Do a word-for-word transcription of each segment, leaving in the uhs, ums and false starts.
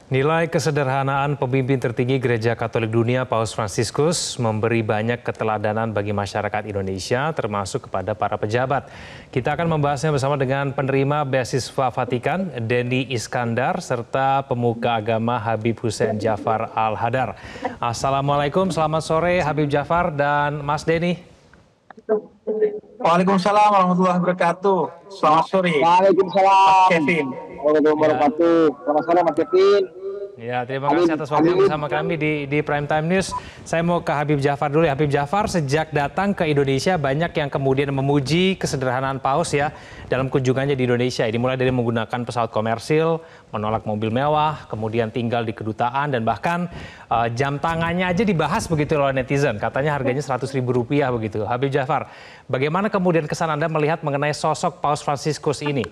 Nilai kesederhanaan pemimpin tertinggi Gereja Katolik Dunia Paus Fransiskus memberi banyak keteladanan bagi masyarakat Indonesia, termasuk kepada para pejabat. Kita akan membahasnya bersama dengan penerima beasiswa Vatikan, Denny Iskandar, serta pemuka agama Habib Hussein Jafar Al-Hadar. Assalamualaikum, selamat sore Habib Jafar dan Mas Denny. Waalaikumsalam warahmatullahi wabarakatuh. Selamat sore. Waalaikumsalam. Mas Kevin. Warahmatullahi wabarakatuh. Selamat sore Mas Kevin. Ya, terima kasih atas waktunya bersama kami di, di Prime Time News. Saya mau ke Habib Jafar dulu ya. Habib Jafar, sejak datang ke Indonesia banyak yang kemudian memuji kesederhanaan Paus ya dalam kunjungannya di Indonesia. Ini mulai dari menggunakan pesawat komersil, menolak mobil mewah, kemudian tinggal di kedutaan, dan bahkan uh, jam tangannya aja dibahas begitu oleh netizen. Katanya harganya seratus ribu rupiah begitu. Habib Jafar, bagaimana kemudian kesan Anda melihat mengenai sosok Paus Fransiskus ini?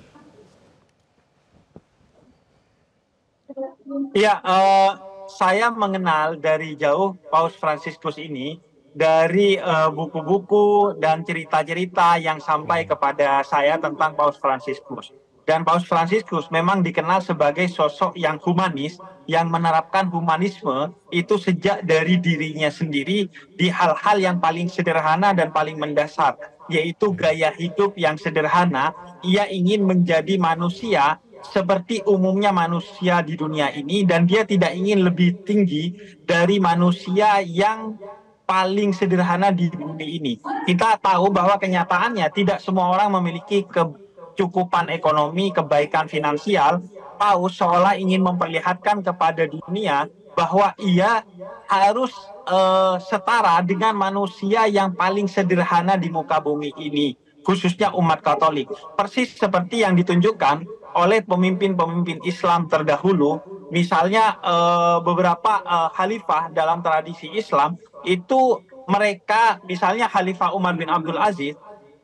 Ya, uh, saya mengenal dari jauh Paus Fransiskus ini dari buku-buku uh, dan cerita-cerita yang sampai kepada saya tentang Paus Fransiskus. Dan Paus Fransiskus memang dikenal sebagai sosok yang humanis, yang menerapkan humanisme itu sejak dari dirinya sendiri di hal-hal yang paling sederhana dan paling mendasar, yaitu gaya hidup yang sederhana. Ia ingin menjadi manusia seperti umumnya manusia di dunia ini, dan dia tidak ingin lebih tinggi dari manusia yang paling sederhana di dunia ini. Kita tahu bahwa kenyataannya tidak semua orang memiliki kecukupan ekonomi, kebaikan finansial. Paus seolah ingin memperlihatkan kepada dunia bahwa ia harus uh, setara dengan manusia yang paling sederhana di muka bumi ini, khususnya umat Katolik. Persis seperti yang ditunjukkan oleh pemimpin-pemimpin Islam terdahulu, misalnya uh, beberapa uh, khalifah dalam tradisi Islam, itu mereka, misalnya Khalifah Umar bin Abdul Aziz,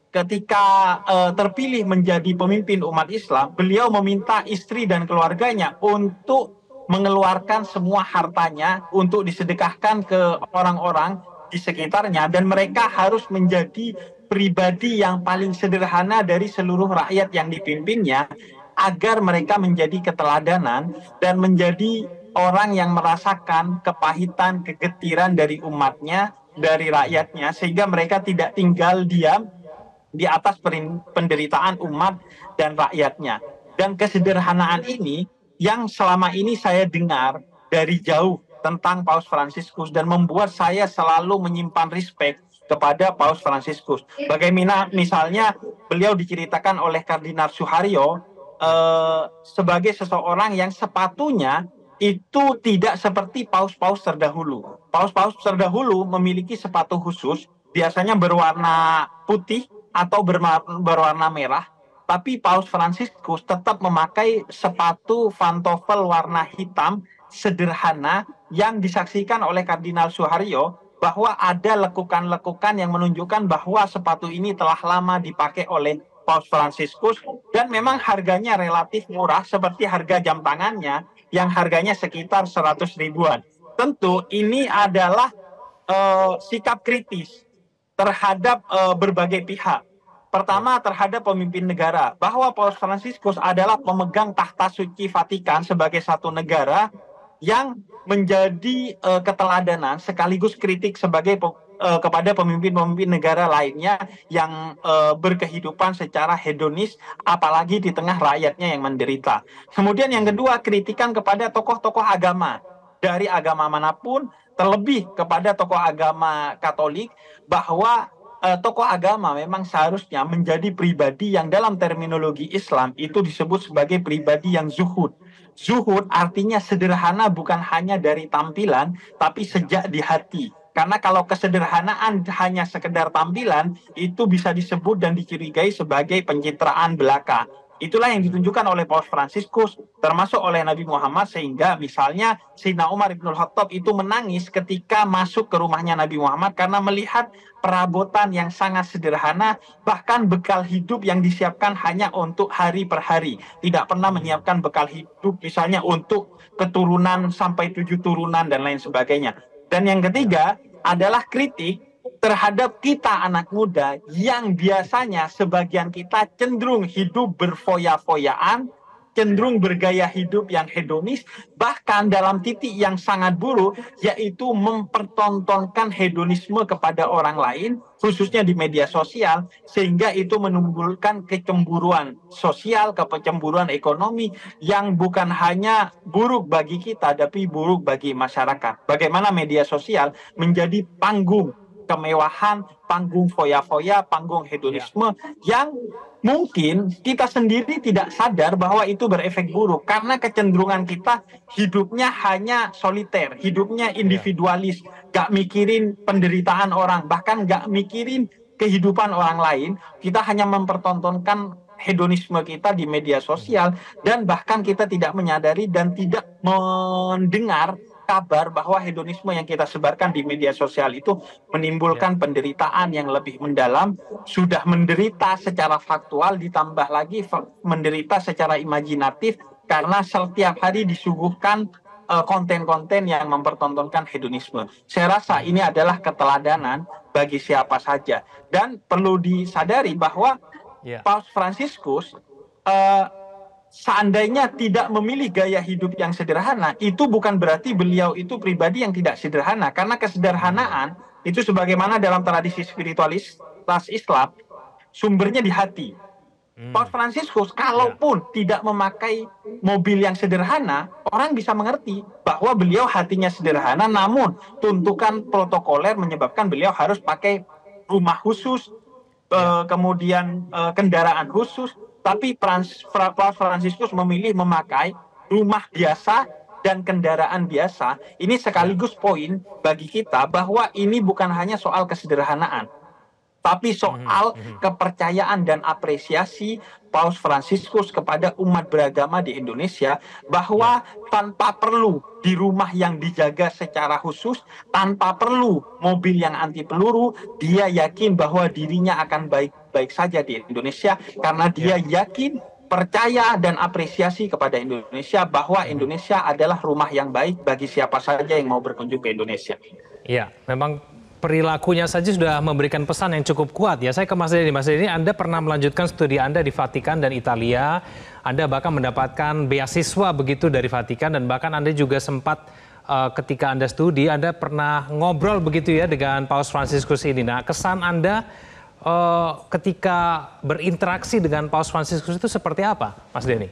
ketika uh, terpilih menjadi pemimpin umat Islam, beliau meminta istri dan keluarganya untuk mengeluarkan semua hartanya untuk disedekahkan ke orang-orang di sekitarnya, dan mereka harus menjadi pribadi yang paling sederhana dari seluruh rakyat yang dipimpinnya, agar mereka menjadi keteladanan dan menjadi orang yang merasakan kepahitan, kegetiran dari umatnya, dari rakyatnya, sehingga mereka tidak tinggal diam di atas penderitaan umat dan rakyatnya. Dan kesederhanaan ini yang selama ini saya dengar dari jauh tentang Paus Fransiskus dan membuat saya selalu menyimpan respect kepada Paus Fransiskus. Bagaimana misalnya beliau diceritakan oleh Kardinal Suharyo Uh, sebagai seseorang yang sepatunya itu tidak seperti paus-paus terdahulu. Paus-paus terdahulu memiliki sepatu khusus, biasanya berwarna putih atau berwarna merah, tapi Paus Fransiskus tetap memakai sepatu pantofel warna hitam sederhana yang disaksikan oleh Kardinal Suharyo bahwa ada lekukan-lekukan yang menunjukkan bahwa sepatu ini telah lama dipakai oleh Paus Fransiskus, dan memang harganya relatif murah seperti harga jam tangannya yang harganya sekitar seratus ribuan. Tentu ini adalah uh, sikap kritis terhadap uh, berbagai pihak. Pertama, terhadap pemimpin negara, bahwa Paus Fransiskus adalah pemegang tahta suci Vatikan sebagai satu negara yang menjadi uh, keteladanan sekaligus kritik sebagai Uh, kepada pemimpin-pemimpin negara lainnya yang uh, berkehidupan secara hedonis, apalagi di tengah rakyatnya yang menderita. Kemudian yang kedua, kritikan kepada tokoh-tokoh agama dari agama manapun, terlebih kepada tokoh agama Katolik, bahwa uh, tokoh agama memang seharusnya menjadi pribadi yang dalam terminologi Islam itu disebut sebagai pribadi yang zuhud. Zuhud artinya sederhana bukan hanya dari tampilan, tapi sejak di hati. Karena kalau kesederhanaan hanya sekedar tampilan, itu bisa disebut dan dicurigai sebagai pencitraan belaka. Itulah yang ditunjukkan oleh Paus Fransiskus, termasuk oleh Nabi Muhammad, sehingga misalnya Sayyidina Umar Ibnul Khattab itu menangis ketika masuk ke rumahnya Nabi Muhammad karena melihat perabotan yang sangat sederhana, bahkan bekal hidup yang disiapkan hanya untuk hari per hari. Tidak pernah menyiapkan bekal hidup misalnya untuk keturunan sampai tujuh turunan dan lain sebagainya. Dan yang ketiga adalah kritik terhadap kita anak muda yang biasanya sebagian kita cenderung hidup berfoya-foyaan, cenderung bergaya hidup yang hedonis, bahkan dalam titik yang sangat buruk, yaitu mempertontonkan hedonisme kepada orang lain, khususnya di media sosial, sehingga itu menimbulkan kecemburuan sosial, kecemburuan ekonomi yang bukan hanya buruk bagi kita, tapi buruk bagi masyarakat. Bagaimana media sosial menjadi panggung kemewahan, panggung foya-foya, panggung hedonisme yang mungkin kita sendiri tidak sadar bahwa itu berefek buruk karena kecenderungan kita hidupnya hanya soliter, hidupnya individualis, gak mikirin penderitaan orang, bahkan gak mikirin kehidupan orang lain. Kita hanya mempertontonkan hedonisme kita di media sosial dan bahkan kita tidak menyadari dan tidak mendengar kabar bahwa hedonisme yang kita sebarkan di media sosial itu menimbulkan penderitaan yang lebih mendalam, sudah menderita secara faktual, ditambah lagi menderita secara imajinatif karena setiap hari disuguhkan konten-konten uh, yang mempertontonkan hedonisme. Saya rasa ini adalah keteladanan bagi siapa saja dan perlu disadari bahwa yeah. Paus Fransiskus uh, seandainya tidak memilih gaya hidup yang sederhana, itu bukan berarti beliau itu pribadi yang tidak sederhana. Karena kesederhanaan itu sebagaimana dalam tradisi spiritualitas Islam, sumbernya di hati. Hmm. Paus Fransiskus, kalaupun ya. tidak memakai mobil yang sederhana, orang bisa mengerti bahwa beliau hatinya sederhana, namun tuntukan protokoler menyebabkan beliau harus pakai rumah khusus, ya. uh, kemudian uh, kendaraan khusus. Tapi Paus Fransiskus memilih memakai rumah biasa dan kendaraan biasa. Ini sekaligus poin bagi kita bahwa ini bukan hanya soal kesederhanaan, tapi soal kepercayaan dan apresiasi Paus Fransiskus kepada umat beragama di Indonesia, bahwa tanpa perlu di rumah yang dijaga secara khusus, tanpa perlu mobil yang anti peluru, dia yakin bahwa dirinya akan baik-baik saja di Indonesia karena dia yakin, percaya dan apresiasi kepada Indonesia bahwa Indonesia adalah rumah yang baik bagi siapa saja yang mau berkunjung ke Indonesia. Iya, memang perilakunya saja sudah memberikan pesan yang cukup kuat ya. Saya ke Mas Denny. Mas Denny, Anda pernah melanjutkan studi Anda di Vatikan dan Italia. Anda bahkan mendapatkan beasiswa begitu dari Vatikan dan bahkan Anda juga sempat uh, ketika Anda studi, Anda pernah ngobrol begitu ya dengan Paus Fransiskus ini. Nah, kesan Anda uh, ketika berinteraksi dengan Paus Fransiskus itu seperti apa, Mas Denny?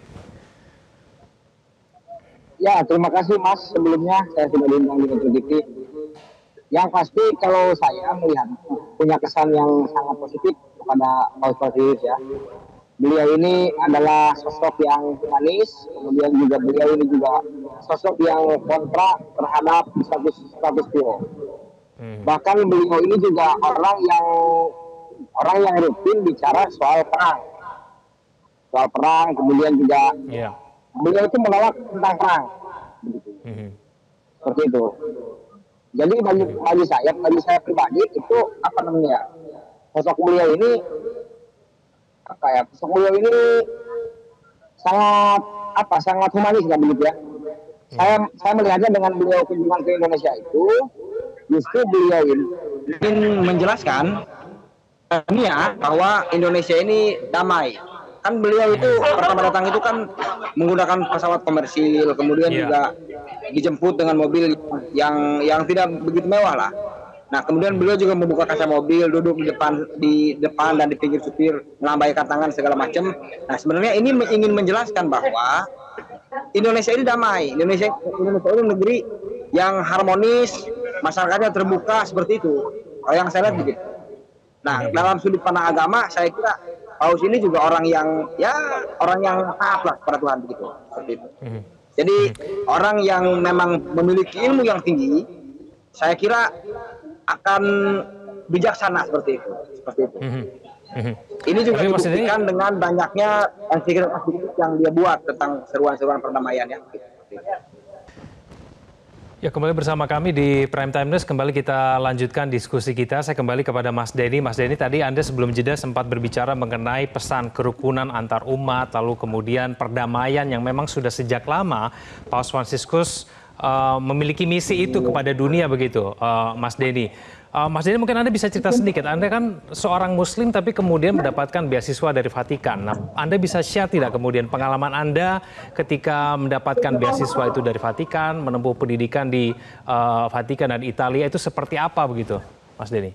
Ya, terima kasih Mas. Sebelumnya saya sudah diundang di Metro T V. Yang pasti kalau saya melihat punya kesan yang sangat positif kepada Paus Fransiskus ya. Beliau ini adalah sosok yang humanis, kemudian juga beliau ini juga sosok yang kontra terhadap status status quo. Hmm. Bahkan beliau ini juga orang yang orang yang rutin bicara soal perang, soal perang, kemudian juga yeah. beliau itu menolak tentang perang, hmm. seperti itu. Jadi bagi, bagi saya, bagi saya pribadi itu apa namanya, sosok beliau ini, apa ya, sosok beliau ini sangat apa, sangat humanis lah begitu ya. Hmm. Saya saya melihatnya dengan beliau kunjungan ke Indonesia itu, justru beliau ini ingin menjelaskan dunia bahwa Indonesia ini damai. Kan beliau itu pertama datang itu kan menggunakan pesawat komersil, kemudian yeah. juga dijemput dengan mobil yang yang tidak begitu mewah lah. Nah, kemudian beliau juga membuka kaca mobil, duduk di depan di depan dan di pinggir supir, melambaikan tangan segala macam. Nah, sebenarnya ini ingin menjelaskan bahwa Indonesia ini damai. Indonesia Indonesia ini negeri yang harmonis, masyarakatnya terbuka seperti itu. Kalau yang saya lihat begitu. Nah, dalam sudut pandang agama, saya kira Paus ini juga orang yang ya orang yang taat lah kepada Tuhan begitu, seperti itu. Jadi orang yang memang memiliki ilmu yang tinggi, saya kira akan bijaksana seperti itu, seperti itu. Ini juga dibuktikan dengan banyaknya ensiklik-ensiklik yang dia buat tentang seruan-seruan perdamaian ya. Ya, kembali bersama kami di Prime Time News. Kembali kita lanjutkan diskusi kita. Saya kembali kepada Mas Denny. Mas Denny, tadi Anda sebelum jeda sempat berbicara mengenai pesan kerukunan antar umat, lalu kemudian perdamaian yang memang sudah sejak lama Paus Fransiskus uh, memiliki misi itu kepada dunia begitu, uh, Mas Denny. Uh, Mas Denny, mungkin Anda bisa cerita sedikit. Anda kan seorang Muslim tapi kemudian mendapatkan beasiswa dari Vatikan. Nah, Anda bisa share tidak kemudian pengalaman Anda ketika mendapatkan beasiswa itu dari Vatikan, menempuh pendidikan di uh, Vatikan dan Italia itu seperti apa begitu, Mas Denny?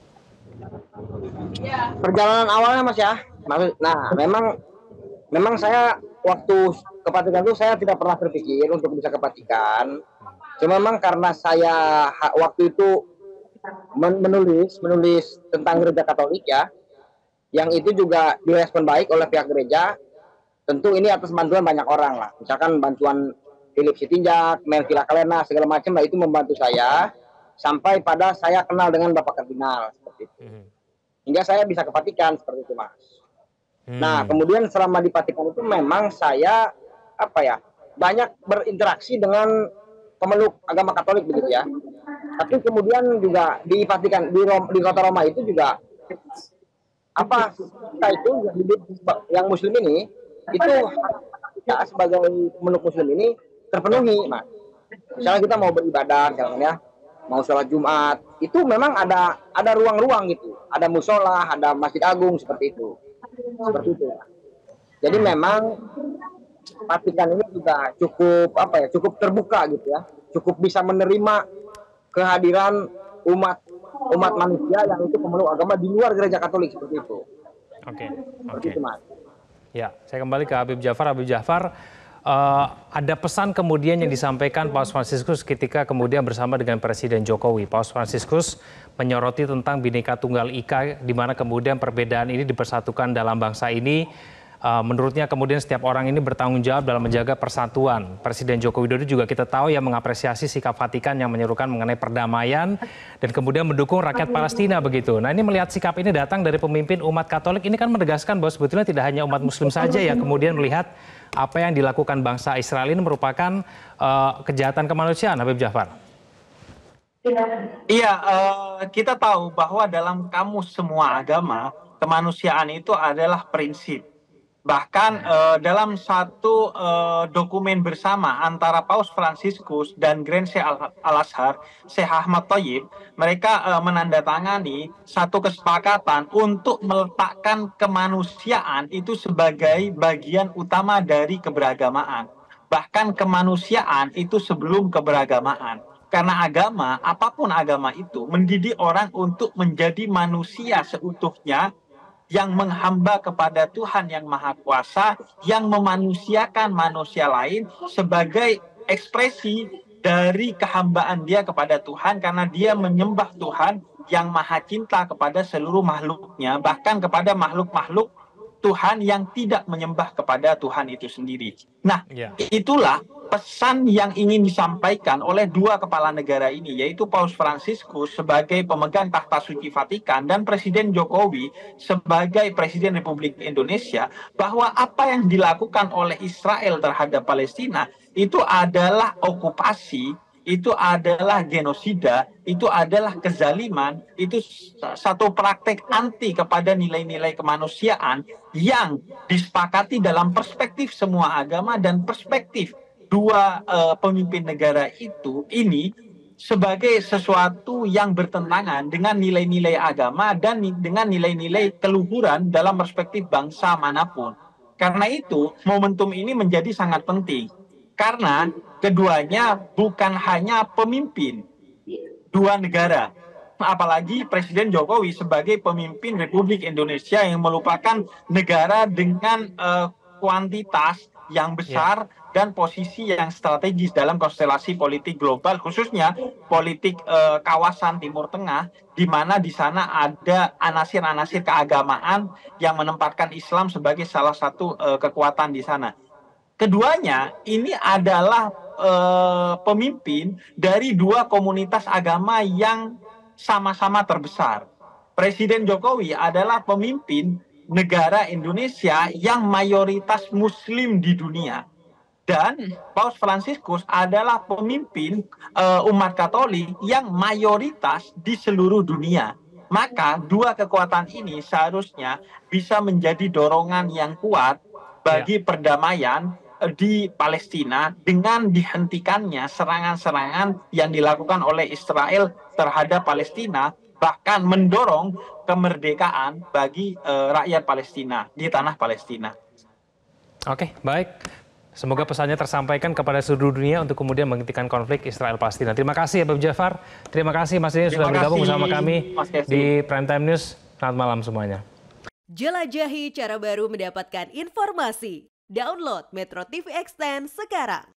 Perjalanan awalnya Mas ya. Nah, memang memang saya waktu ke Vatikan itu saya tidak pernah terpikir untuk bisa ke Vatikan. Cuma memang karena saya waktu itu menulis menulis tentang gereja Katolik ya, yang itu juga direspon baik oleh pihak gereja. Tentu ini atas bantuan banyak orang lah, misalkan bantuan Philip Sitinjak, Melvila Kalena, segala macam lah, itu membantu saya sampai pada saya kenal dengan Bapak Kardinal seperti itu, hingga saya bisa ke Vatikan seperti itu Mas. Hmm. Nah kemudian selama di Vatikan itu memang saya apa ya banyak berinteraksi dengan pemeluk agama Katolik begitu ya. Tapi kemudian juga di Vatikan, di, Rom, di kota Roma itu juga apa kita itu yang hidup yang Muslim ini itu kita sebagai pemeluk Muslim ini terpenuhi, Mas. Misalnya kita mau beribadah, misalnya ya, mau sholat Jumat, itu memang ada ada ruang-ruang gitu, ada musola, ada masjid agung seperti itu, seperti itu. Jadi memang Vatikan ini juga cukup apa ya, cukup terbuka gitu ya, cukup bisa menerima kehadiran umat umat manusia yang itu pemeluk agama di luar gereja Katolik seperti itu. Oke, oke. Ya, saya kembali ke Habib Jafar. Habib Jafar, uh, ada pesan kemudian yang disampaikan Paus Fransiskus ketika kemudian bersama dengan Presiden Jokowi. Paus Fransiskus menyoroti tentang Bhinneka Tunggal Ika, di mana kemudian perbedaan ini dipersatukan dalam bangsa ini. Uh, menurutnya kemudian setiap orang ini bertanggung jawab dalam menjaga persatuan. Presiden Joko Widodo juga kita tahu yang mengapresiasi sikap Vatikan yang menyerukan mengenai perdamaian dan kemudian mendukung rakyat Palestina begitu. Nah ini melihat sikap ini datang dari pemimpin umat Katolik, ini kan menegaskan bahwa sebetulnya tidak hanya umat Muslim saja yang kemudian melihat apa yang dilakukan bangsa Israel ini merupakan uh, kejahatan kemanusiaan, Habib Jafar. Iya, uh, kita tahu bahwa dalam kamus semua agama, kemanusiaan itu adalah prinsip. Bahkan uh, dalam satu uh, dokumen bersama antara Paus Fransiskus dan Grand Sheikh Al-Azhar, Syekh Ahmad Thayyib, mereka uh, menandatangani satu kesepakatan untuk meletakkan kemanusiaan itu sebagai bagian utama dari keberagamaan. Bahkan kemanusiaan itu sebelum keberagamaan. Karena agama, apapun agama itu, mendidik orang untuk menjadi manusia seutuhnya, yang menghamba kepada Tuhan yang Maha Kuasa, yang memanusiakan manusia lain sebagai ekspresi dari kehambaan dia kepada Tuhan, karena dia menyembah Tuhan yang Maha Cinta kepada seluruh makhluknya, bahkan kepada makhluk-makhluk Tuhan yang tidak menyembah kepada Tuhan itu sendiri. Nah, yeah. Itulah pesan yang ingin disampaikan oleh dua kepala negara ini, yaitu Paus Fransiskus sebagai pemegang tahta suci Vatikan dan Presiden Jokowi sebagai Presiden Republik Indonesia, bahwa apa yang dilakukan oleh Israel terhadap Palestina itu adalah okupasi, itu adalah genosida, itu adalah kezaliman, itu satu praktek anti kepada nilai-nilai kemanusiaan yang disepakati dalam perspektif semua agama dan perspektif dua uh, pemimpin negara itu ini sebagai sesuatu yang bertentangan dengan nilai-nilai agama dan dengan nilai-nilai keluhuran dalam perspektif bangsa manapun. Karena itu, momentum ini menjadi sangat penting. Karena keduanya bukan hanya pemimpin dua negara, apalagi Presiden Jokowi sebagai pemimpin Republik Indonesia yang merupakan negara dengan uh, kuantitas yang besar yeah. dan posisi yang strategis dalam konstelasi politik global, khususnya politik uh, kawasan Timur Tengah, di mana di sana ada anasir-anasir keagamaan yang menempatkan Islam sebagai salah satu uh, kekuatan di sana. Keduanya ini adalah uh, pemimpin dari dua komunitas agama yang sama-sama terbesar. Presiden Jokowi adalah pemimpin negara Indonesia yang mayoritas Muslim di dunia. Dan Paus Fransiskus adalah pemimpin uh, umat Katolik yang mayoritas di seluruh dunia. Maka dua kekuatan ini seharusnya bisa menjadi dorongan yang kuat bagi ya. perdamaian di Palestina dengan dihentikannya serangan-serangan yang dilakukan oleh Israel terhadap Palestina, bahkan mendorong kemerdekaan bagi uh, rakyat Palestina di tanah Palestina. Oke, baik. Semoga pesannya tersampaikan kepada seluruh dunia untuk kemudian menghentikan konflik Israel-Palestina. Terima kasih Habib Jafar. Terima kasih Mas Denny sudah bergabung bersama kami di Prime Time News. Selamat malam semuanya. Jelajahi cara baru mendapatkan informasi. Download Metro T V Extend sekarang.